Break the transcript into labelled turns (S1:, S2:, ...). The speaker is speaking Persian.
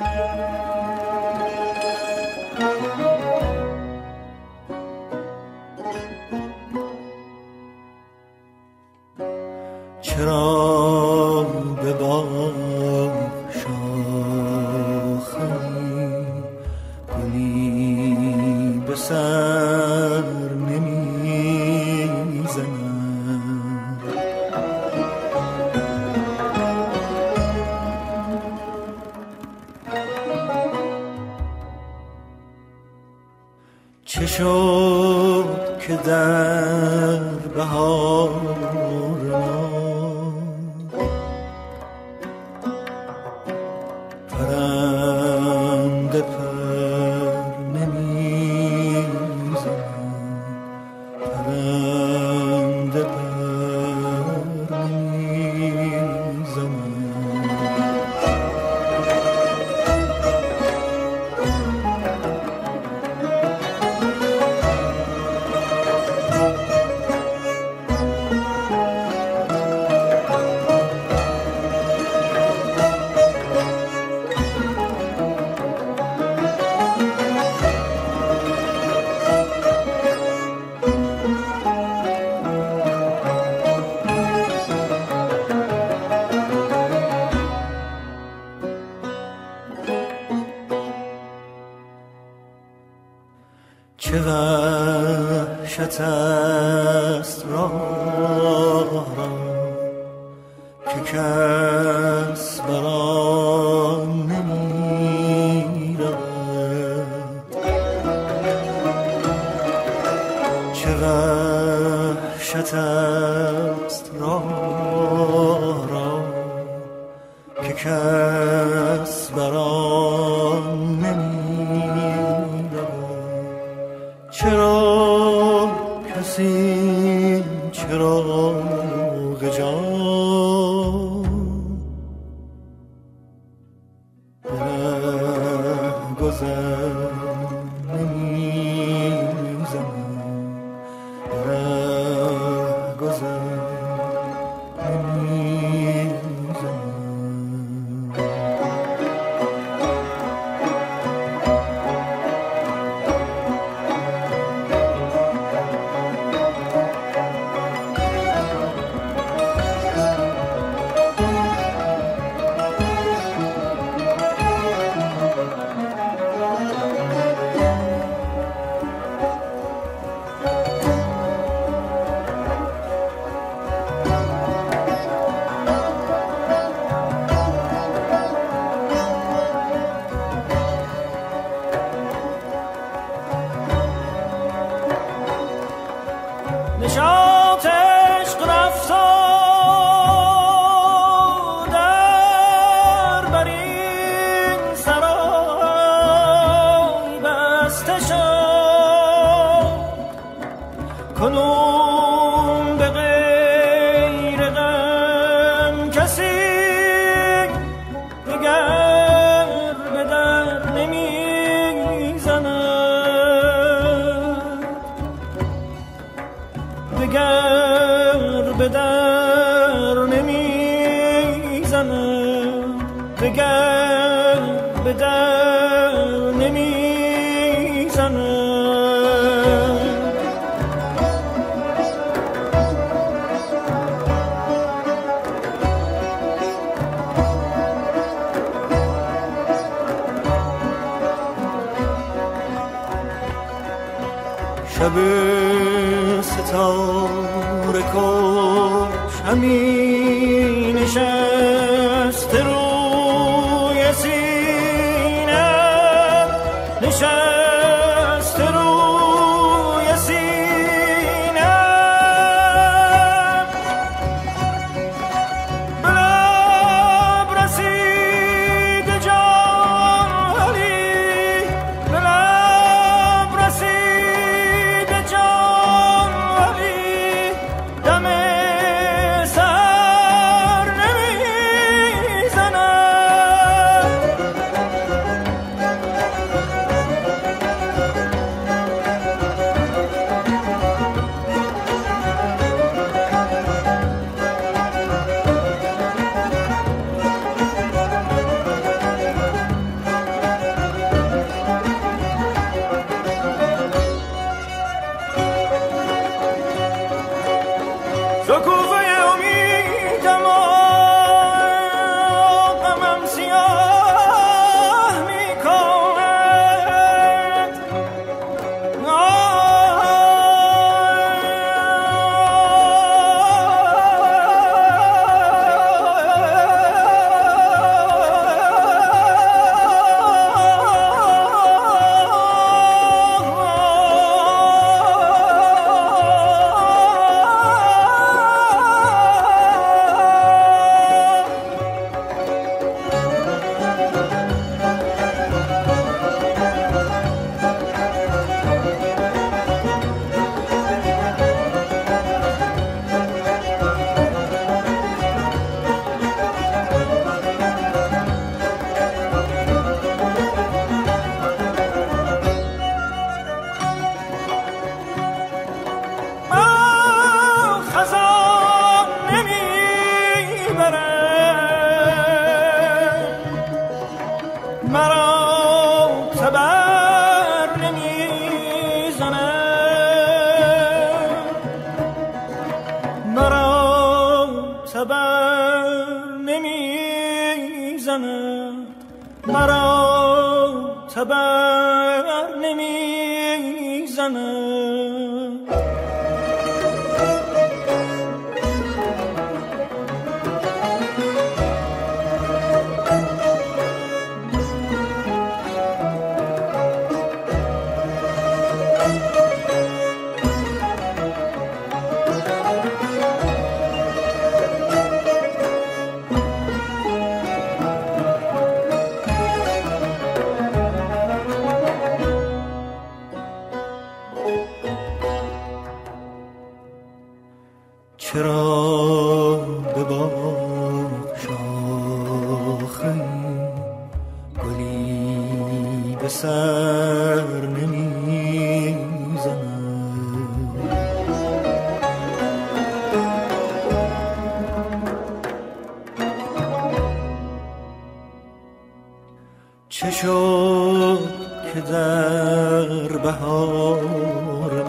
S1: چرا به باغ شاخی گلی به سر نمیزند؟ چه شد که در بهار پرنده پر نمیزند؟ پرنده پر نمیزند؟ چه وحشت است راه را که کس بر آن نمی رود؟ چه وحشت است راه را که کس بر آن نمی رود؟ چرا کسی چراغ جان به رهگذر نمی‌زند؟ به رهگذر نمی‌زند؟ نشاط عشق رفتار در بر این سرای بسته شد، کنون به غیر غم کسی دگر به در نمیزند، دگر به در نمیزند، دگر به در نمیزند. شب ستاره کش همی نشسته روی سینه، نشسته روی سینه، به لب رسید جان ولی، به لب رسید جان ولی، دم سر نمیزند. خبر نمیزند. چرا به باغ شاخه گلی به سر نمیزند؟ چه شد که در بهار